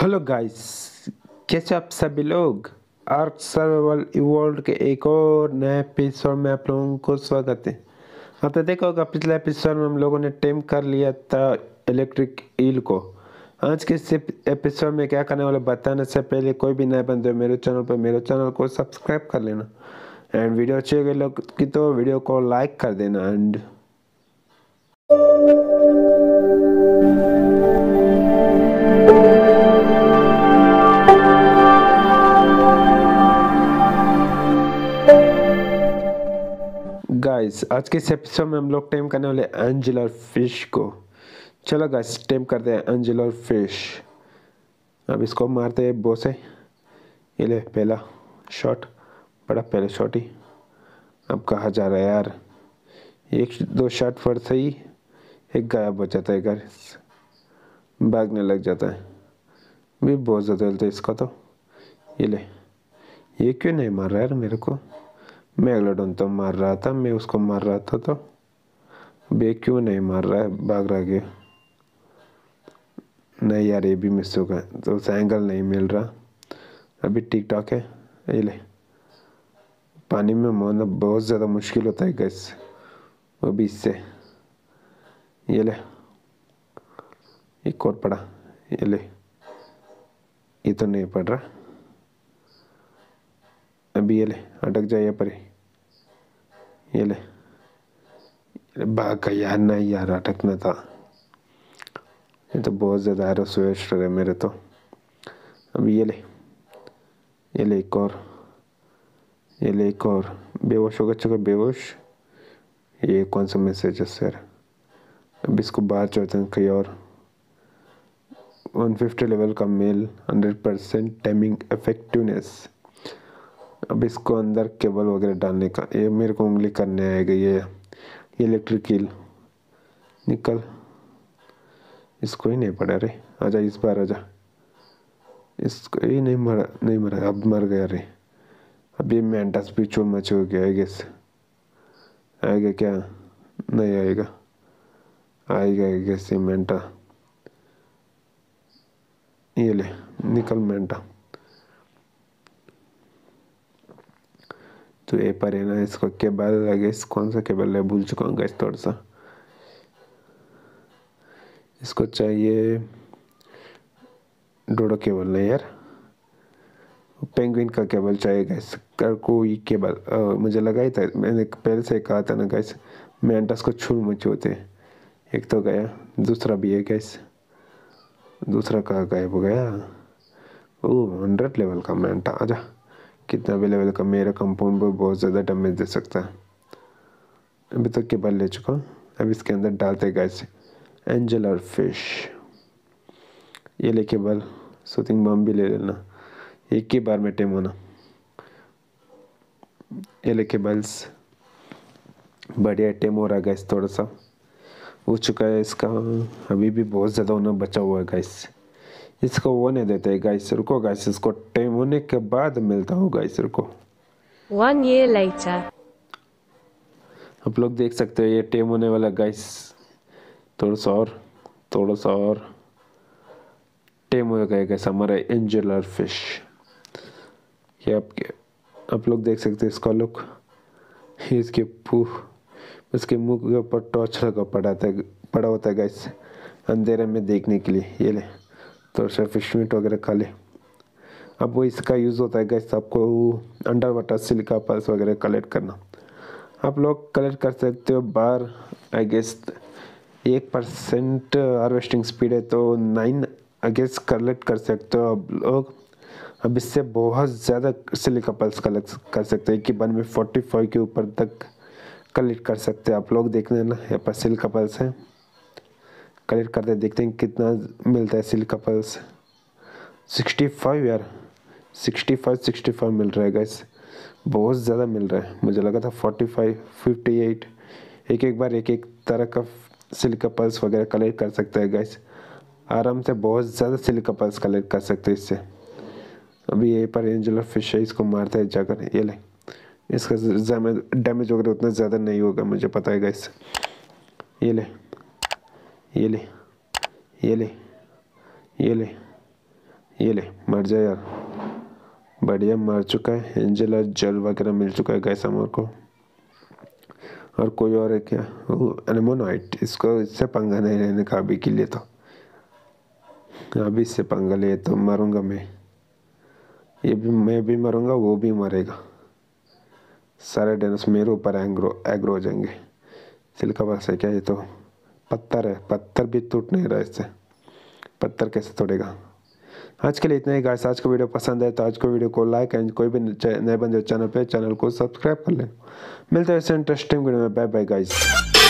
Hello guys, कैसे आप सभी लोग। आर्क सर्वाइवल इवॉल्व के एक और नए एपिसोड में आप लोगों को स्वागत है। आपने देखा होगा पिछले एपिसोड में हम लोगों ने टेम कर लिया था इलेक्ट्रिक ईल को। आज के इस एपिसोड में क्या करने वाले बताने से पहले कोई भी नए बंदे मेरे चैनल को सब्सक्राइब कर लेना एंड वीडियो अच्छी लगी लोग की तो वीडियो को लाइक कर देना। एंड गाइस, आज के इस एपिसोड में हम लोग टेम करने वाले एंजल और फिश को। चलो गाइस, टेम करते हैं एंजल और फिश। अब इसको मारते हैं बो से। ये ले पहला शॉट, बड़ा पहले शॉट ही। अब कहाँ जा रहा है यार, एक दो शॉट पर सही, एक गायब हो जाता है गाइस, भागने लग जाता है। भी बहुत ज़्यादा चलता है इसका तो। ये ले, ये क्यों नहीं मार रहा यार मेरे को। मैगलोडन तो मार रहा था, मैं उसको मार रहा था तो बे क्यों नहीं मार रहा है, भाग रहा गया। नहीं यार, ये भी मिस हो गया तो उसे एंगल नहीं मिल रहा। अभी ठीक ठाक है। ये ले, पानी में मोड़ना बहुत ज़्यादा मुश्किल होता है गैस, वो भी इससे। ये ले, एक और पड़ा। ये ले, ये तो नहीं पड़ रहा। अभी ये ले, अटक जाए यहाँ पर ही। ये ले, भाग का यार, नहीं यार अटकना था। ये तो बहुत ज़्यादा एरो स्वेस्ट है मेरे तो। अभी ये ले, ये ले एक और, ये ले एक और। बेहोश होगा, चलो बेहोश। ये कौन सा मैसेज है सर। अब इसको बाहर चलते हैं कहीं और। 150 लेवल का मेल, 100% टाइमिंग इफेक्टिवनेस। अब इसको अंदर केबल वगैरह डालने का, ये मेरे को उंगली करने आएगा। ये इलेक्ट्रिक ईल निकल, इसको ही नहीं पड़ा रे। आजा इस बार आजा, इसको ही नहीं मरा, नहीं मरा, अब मर गया रे। अब ये मेंटस भी चूर मच हो गया। आई गेस आएगा क्या, नहीं आएगा, आएगा आई गेस ये मेंटा। ये ले, निकल मेंटा। तो ये पर है ना, इसको केबल लगे, कौन सा केबल है भूल चुका हूँ गैस थोड़ा सा। इसको चाहिए डोडो केबल, नहीं यार पेंगुइन का केबल चाहिए गैस। कर कोई केबल मुझे लगा ही था, मैंने पहले से कहा था ना गैस, मेंटस को छुर मुच होते। एक तो गया, दूसरा भी है गैस। दूसरा कहाँ गायब हो गया। ओह 100 लेवल का मेंटा, आजा। कितना भी लेवल का, मेरा कंपाउंड पर बहुत ज़्यादा डैमेज दे सकता है। अभी तो केबल ले चुका हूँ। अब इसके अंदर डालते गैस एंजल और फिश। ये ले केबल, सूथिंग बम भी ले लेना, एक ही बार में टेम होना। ये ले केबल्स, बढ़िया टेम हो रहा है गैस, थोड़ा सा हो चुका है इसका। अभी भी बहुत ज़्यादा होना बचा हुआ है गैस, इसको वो नहीं देते गैस। रुको गैस, इसको टेम होने के बाद मिलता हूँ गैस, रुको। 1 year later. आप लोग देख सकते हो ये टेम होने वाला गैस। थोड़ा सा और, थोड़ा सा और टेम हो गया गैस हमारा एंजल और फिश। ये आप लोग देख सकते हैं इसका लुक। इसके उसके मुंह के ऊपर टॉर्च लगा पड़ा होता है गैस, अंधेरे में देखने के लिए। ये ले, तो सा फिश मीट वगैरह खा ले। अब वो इसका यूज़ होता है गैस, आपको अंडर वाटर सिलिका पल्स वगैरह कलेक्ट करना। आप लोग कलेक्ट कर सकते हो बार, आई गेस 1% हार्वेस्टिंग स्पीड है तो 9 आई गेस कलेक्ट कर सकते हो आप लोग। अब इससे बहुत ज़्यादा सिलिका पल्स कलेक्ट कर सकते हैं कि बार में 45 के ऊपर तक कलेक्ट कर सकते हैं। आप लोग देख लेना, यहाँ पर सिलिका पल्स है, कलेक्ट करते देखते हैं कितना मिलता है सिलिका पल्स। 65 यार, 65 मिल रहा है गैस, बहुत ज़्यादा मिल रहा है। मुझे लगा था 45 58। एक एक बार एक एक तरह का सिलिका पल्स वगैरह कलेक्ट कर सकते हैं गैस, आराम से बहुत ज़्यादा सिलिका पल्स कलेक्ट कर सकते हैं इससे। अभी ये पर एंजल ऑफ फिश है, इसको मारते हैं जाकर। ये ले, इसका डैमेज वगैरह उतना ज़्यादा नहीं होगा, मुझे पता है गैस। ये ले, ये ले, ये ले, ये ले, ये ले मर जा यार। बढ़िया मर चुका है। एंजल और जल वगैरह मिल चुका है गैस अमर को। और कोई और है क्या? एनेमोनाइट। इसको इससे पंगा नहीं लेने का अभी के लिए तो। अभी इससे पंगा ले तो मरूंगा मैं। ये भी मैं भी मरूंगा, वो भी मरेगा। सारे डायनासोर मेरे ऊपर एग्रो हो जाएंगे। सिल्का बस है क्या? ये तो पत्थर है, पत्थर भी टूट नहीं रहा इससे। पत्थर कैसे तोड़ेगा? आज के लिए इतना ही गाइस। आज का वीडियो पसंद है तो आज को वीडियो को लाइक एंड कोई भी नए बंदे चैनल को सब्सक्राइब कर लें। मिलते हैं ऐसे इंटरेस्टिंग वीडियो में। Bye bye guys.